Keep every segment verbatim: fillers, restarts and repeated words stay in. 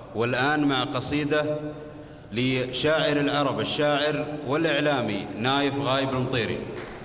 والآن مع قصيدة لشاعر العرب الشاعر والإعلامي نايف غايب المطيري.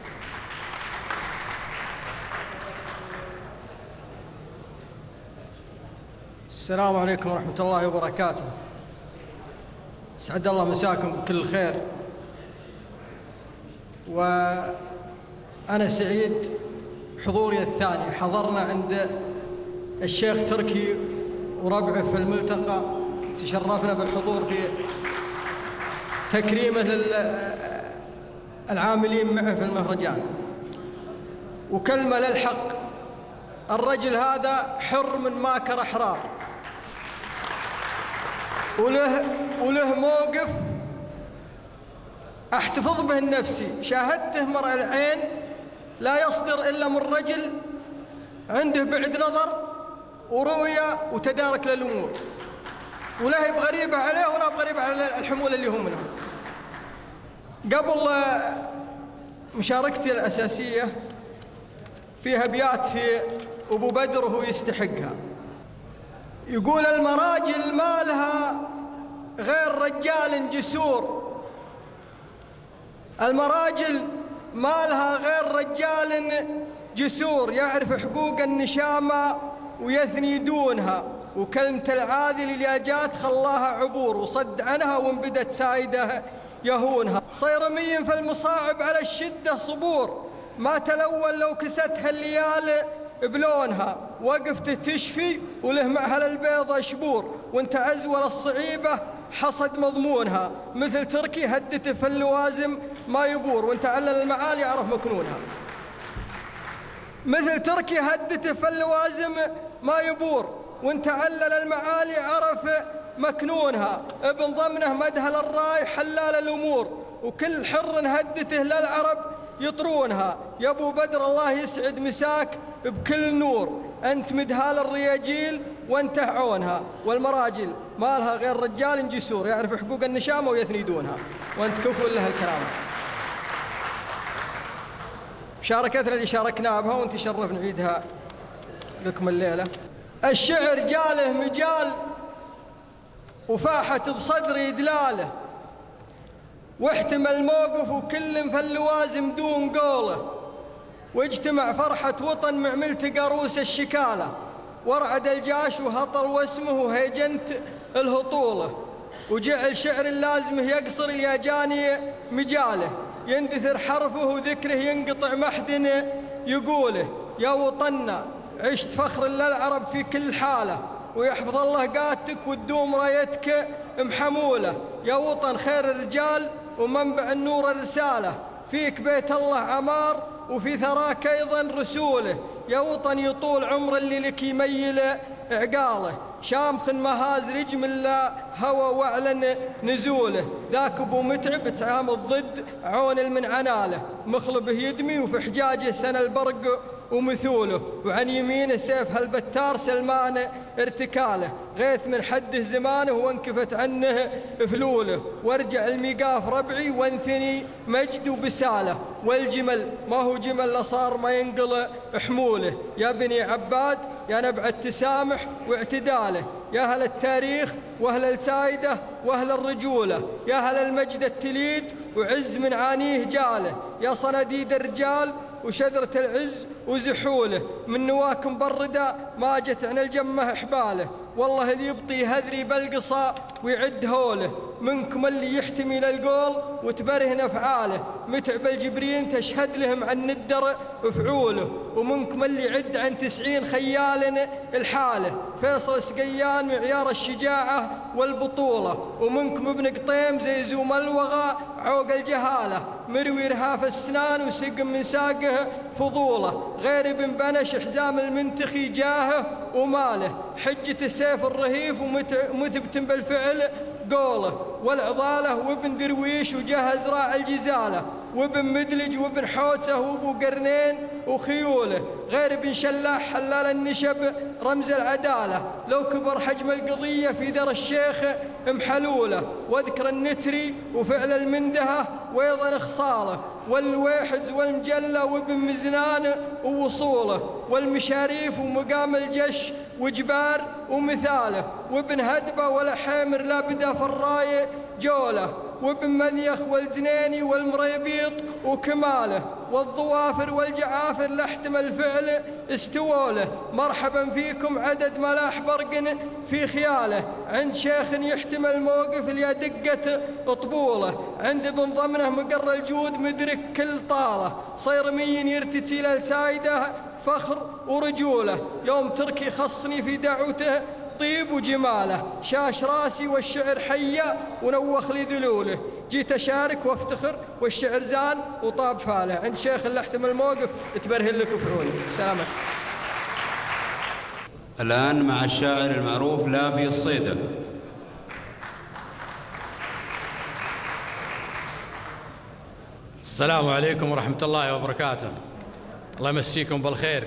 السلام عليكم ورحمة الله وبركاته. سعد الله مساكم بكل خير، وأنا سعيد حضوري الثاني. حضرنا عند الشيخ تركي وربعه في الملتقى، تشرفنا بالحضور في تكريمه للعاملين معه في المهرجان. وكلمة للحق، الرجل هذا حر من ماكر أحرار، وله, وله موقف أحتفظ به النفسي. شاهدته مرء العين لا يصدر إلا من رجل عنده بعد نظر ورؤية وتدارك للأمور، ولا هي بغريبة عليه ولا بغريبة على الحمولة اللي هم منهم. قبل مشاركتي الأساسية فيها أبيات في أبو بدر وهو يستحقها. يقول: المراجل ما لها غير رجال جسور، المراجل ما لها غير رجال جسور، يعرف حقوق النشامة ويثني دونها، وكلمة العاذل اللي جات خلاها عبور، وصد عنها وان بدت سايدة يهونها. صيرمي في المصاعب على الشدة صبور، ما تلون لو كستها الليالي بلونها، وقفت تشفي وله معها البيضة شبور، وانت عزول الصعيبة حصد مضمونها، مثل تركي هدت في اللوازم ما يبور، وانت علل المعالي عرف مكنونها. مثل تركي هدت في اللوازم ما يبور، وانت علل المعالي عرف مكنونها، ابن ضمنه مدهل الراي حلال الأمور، وكل حر هدته للعرب يطرونها. يا أبو بدر الله يسعد مساك بكل نور، أنت مدهال الرياجيل وانت عونها، والمراجل ما لها غير رجال جسور، يعرف حقوق النشامة ويثني دونها، وانت كفول لها الكرامة. مشاركتنا اللي شاركناها بها وانت شرف نعيدها لكم الليلة. الشعر جاله مجال وفاحت بصدري دلاله، واحتمل موقف وكل في اللوازم دون قوله، واجتمع فرحة وطن مع ملتقى روس الشكالة، ورعد الجاش وهطل واسمه وهيجنت الهطولة، وجعل شعر اللازمه يقصر الياجاني مجاله، يندثر حرفه وذكره ينقطع محدن يقوله. يا وطننا عشت فخر للعرب في كل حالة، ويحفظ الله قادتك وتدوم رايتك محمولة. يا وطن خير الرجال ومنبع النور الرسالة، فيك بيت الله عمار وفي ثراك أيضا رسوله. يا وطن يطول عمر اللي لك يميل عقاله، شامخ مهاز رجم لا هوى واعلن نزوله. ذاك ابو متعب تعامل ضد عون المنعناله، مخلبه يدمي وفي حجاجه سنى البرق ومثوله، وعن يمينه سيف هالبتار سلمان ارتكاله، غيث من حده زمانه وانكفت عنه فلوله، وارجع الميقاف ربعي وانثني مجد وبساله، والجمل ما هو جمل لصار ما ينقل حموله. يا بني عباد يا نبع التسامح واعتداله، يا أهل التاريخ وأهل السايدة وأهل الرجولة، يا أهل المجد التليد وعز من عانيه جاله، يا صناديد الرجال وشذرة العز وزحوله، من نواك مبردة ما جت عن الجمة حباله، والله اللي يبطي هذري بالقصا ويعد هوله، منكم اللي يحتمي للقول وتبرهن أفعاله، متعب الجبرين تشهد لهم عن الدر فعوله، ومنكم اللي يعد عن تسعين خيال الحاله، فيصل سقيان معيار الشجاعة والبطولة، ومنكم ابن قطيم زي زوم الوغى عوق الجهالة، مروي رهاف السنان وسقم من ساقه فضوله، غير ابن بنش حزام المنتخي جاهه وماله، حجة السيف الرهيف ومثبت بالفعل قوله، والعضالة وابن درويش وجهز راع الجزالة، وابن مدلج وابن حوتسه وابو قرنين وخيوله، غير ابن شلاح حلال النشب رمز العدالة، لو كبر حجم القضية في ذر الشيخ محلوله، واذكر النتري وفعل المندهة وأيضا خصاله، والويحز والمجلة وابن مزنان ووصوله، والمشاريف ومقام الجش وجبار ومثاله، وابن هدبة والحامر لا بدا في الراية جوله، وابن مذيخ والزنيني والمريبيط وكماله، والظوافر والجعافر لاحتم الفعل استووله. مرحبا فيكم عدد ملاح برق في خياله، عند شيخ يحتمل الموقف اللي دقة طبوله، عند ابن ضمنه مقر الجود مدرك كل طاله، صيرمي يرتسي للسايده فخر ورجوله، يوم تركي خصني في دعوته طيب وجماله، شاش راسي والشعر حيا ونوخ لي ذلوله، جيت أشارك وافتخر والشعر زان وطاب فاله، عند شيخ اللي احتمل الموقف تبرهن لك وفروني. سلامك. الآن مع الشاعر المعروف لافي الصيدة. السلام عليكم ورحمة الله وبركاته. الله يمسيكم بالخير.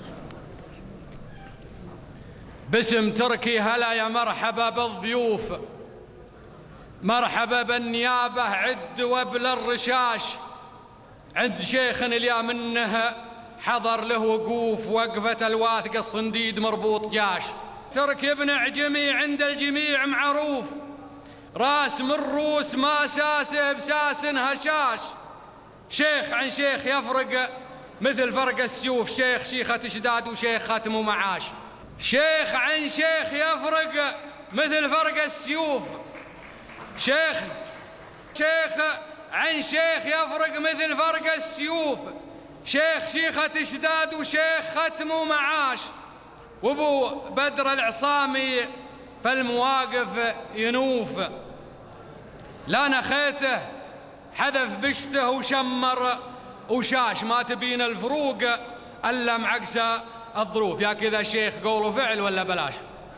باسم تركي هلا يا مرحبا بالضيوف، مرحبا بالنيابة عد وبل الرشاش، عند شيخ اليا منه حضر له وقوف وقفة الواثق الصنديد مربوط جاش، تركي ابن عجمي عند الجميع معروف، راس من روس ما ساسه بساس هشاش، شيخ عن شيخ يفرق مثل فرق السيوف، شيخ شيخة شداد وشيخ ختم ومعاش، شيخ عن شيخ يفرق مثل فرق السيوف، شيخ شيخ عن شيخ يفرق مثل فرق السيوف، شيخ شيخة شداد وشيخ ختم ومعاش، وابو بدر العصامي فالمواقف ينوف، لا نخيته حذف بشته وشمر وشاش، ما تبين الفروق الا معكس الظروف. يا كذا شيخ قول وفعل ولا بلاش؟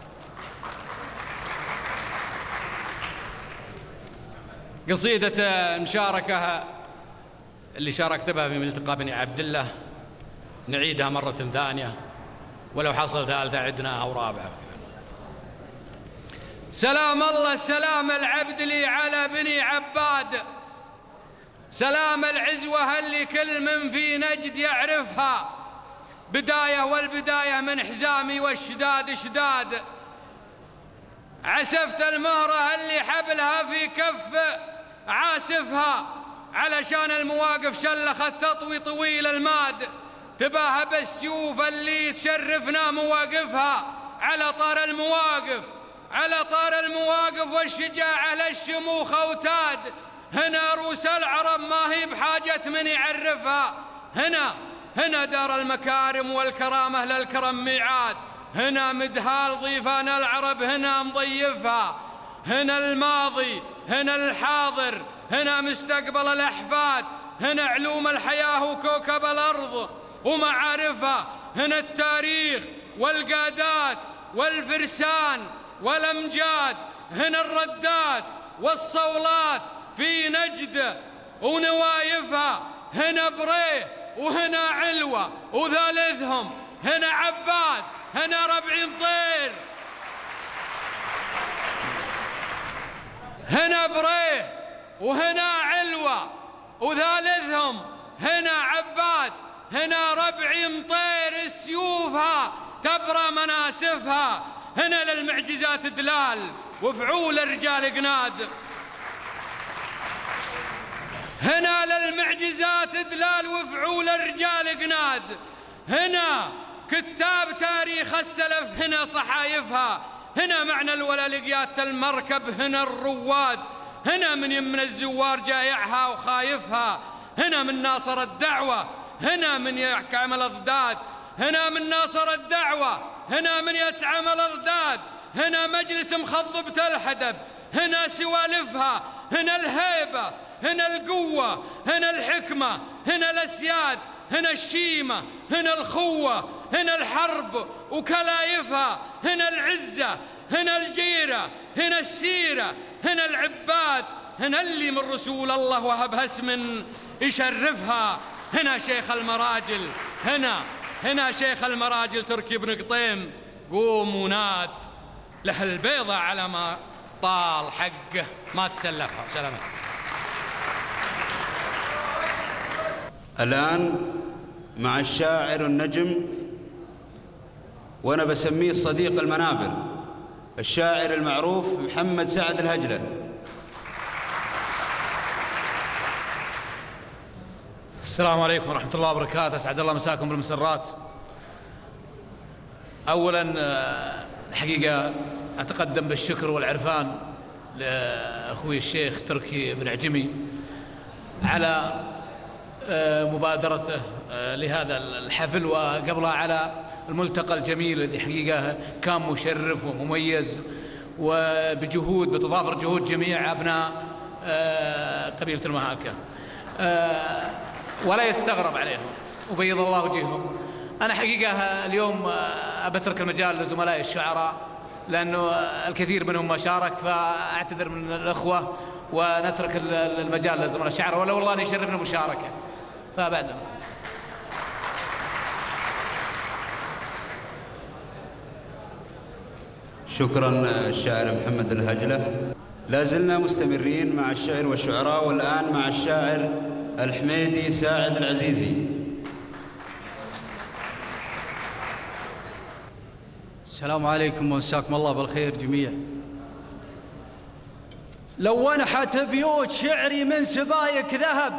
قصيدة المشاركة اللي شاركت بها في ملتقى بني عبد الله نعيدها مرة ثانية، ولو حصل ثالثة عدناها ورابعة. سلام الله سلام العبد لي على بني عباد، سلام العزوة اللي كل من في نجد يعرفها، بداية والبداية من حزامي والشداد شداد، عسفت المهرة اللي حبلها في كف عاسفها، علشان المواقف شلخت تطوي طويل الماد، تباهى بالسيوف اللي تشرفنا مواقفها، على طار المواقف على طار المواقف والشجاعة للشموخ أوتاد، هنا روس العرب ما هي بحاجة من يعرفها، هنا هنا دار المكارم والكرامة للكرم ميعاد، هنا مدهال ضيفان العرب هنا مضيفها، هنا الماضي هنا الحاضر هنا مستقبل الأحفاد، هنا علوم الحياة وكوكب الأرض ومعارفها، هنا التاريخ والقادات والفرسان والأمجاد، هنا الردات والصولات في نجد ونوايفها، هنا بريه وهنا علوة وثالثهم هنا عباد، هنا ربع طير، هنا بريه وهنا علوة وثالثهم هنا عباد، هنا ربع مطير سيوفها تبرى مناسفها، هنا للمعجزات دلال وفعول الرجال قناد، هنا للمعجزات دلال وفعول الرجال قناد، هنا كتاب تاريخ السلف هنا صحايفها، هنا معنى الولالقيات المركب هنا الرواد، هنا من يمن الزوار جايعها وخايفها، هنا من ناصر الدعوة هنا من يحكم الأضداد، هنا من ناصر الدعوة هنا من يتعم الأضداد، هنا مجلس مخضبة الحدب هنا سوالفها، هنا الهيبة هنا القوة هنا الحكمة هنا الأسياد، هنا الشيمة هنا الخوة هنا الحرب وكلايفها، هنا العزة هنا الجيرة هنا السيرة هنا العباد، هنا اللي من رسول الله وهبها اسم يشرفها، هنا شيخ المراجل هنا هنا شيخ المراجل تركي بن قطيم، قوم وناد له البيضة على ما طال حقه ما تسلفها. سلامات. الآن مع الشاعر النجم، وأنا بسميه صديق المنابر، الشاعر المعروف محمد سعد الهجلة. السلام عليكم ورحمة الله وبركاته، أسعد الله مساكم بالمسرات. أولا الحقيقة أتقدم بالشكر والعرفان لأخوي الشيخ تركي بن عجمي على مبادرته لهذا الحفل، وقبلها على الملتقى الجميل الذي حقيقة كان مشرف ومميز، وبجهود بتضافر جهود جميع أبناء قبيلة المهاكة، ولا يستغرب عليهم وبيض الله وجههم. أنا حقيقة اليوم أبترك المجال لزملائي الشعراء لأنه الكثير منهم ما شارك، فأعتذر من الأخوة ونترك المجال لزملاء الشعراء، ولا والله أن يشرفنا مشاركة. فبعد شكرا الشاعر محمد الهجلة. لا زلنا مستمرين مع الشعر والشعراء، والآن مع الشاعر الحميدي ساعد العزيزي. السلام عليكم ومساكم الله بالخير جميع. لو انحت بيوت شعري من سبايك ذهب،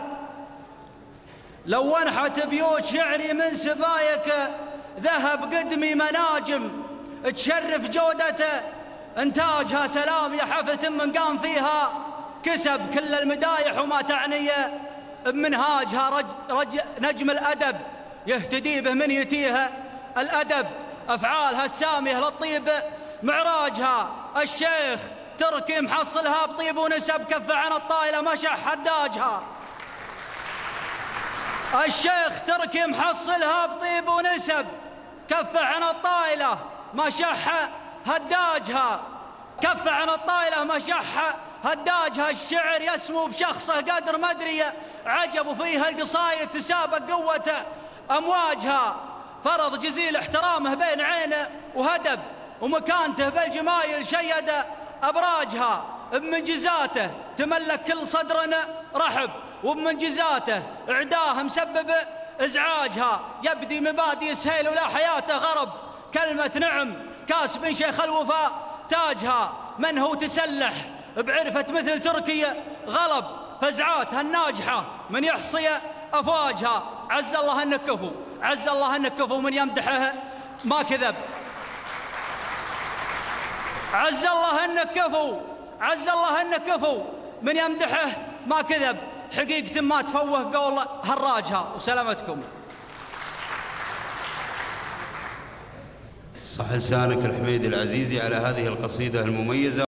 لو انحت بيوت شعري من سبايك ذهب، قدمي مناجم تشرف جودته انتاجها سلام يا حفل من قام فيها كسب كل المدايح وما تعني بمنهاجها. رج رج نجم الأدب يهتدي به من يتيها الأدب، أفعالها السامية للطيب معراجها. الشيخ تركي محصلها بطيب ونسب، كف عن الطايلة مشح حداجها. الشيخ تركي محصلها بطيب ونسب، كف عن الطايلة مشح هداجها، كف عن الطايلة مشح هداجها. الشعر يسمو بشخصه قدر مدري عجب، فيها القصايد تسابق قوة أمواجها. فرض جزيل احترامه بين عينه وهدب، ومكانته بالجمايل شيد أبراجها. بمنجزاته تملك كل صدر رحب، وبمنجزاته إعداه مسبب إزعاجها. يبدي مبادئ سهيل ولا حياته غرب، كلمة نعم كاسب شيخ الوفاء تاجها. من هو تسلح بعرفة مثل تركيا غلب، فزعاتها الناجحة من يحصي أفواجها. عز الله أنك كفو، عز الله أنك كفو، من يمدحه ما كذب. عز الله أنك كفو، عز الله أنك كفو، من يمدحه ما كذب. حقيقة ما تفوه قول هراجها. وسلامتكم. صح لسانك الحميدي العزيزي على هذه القصيدة المميزة.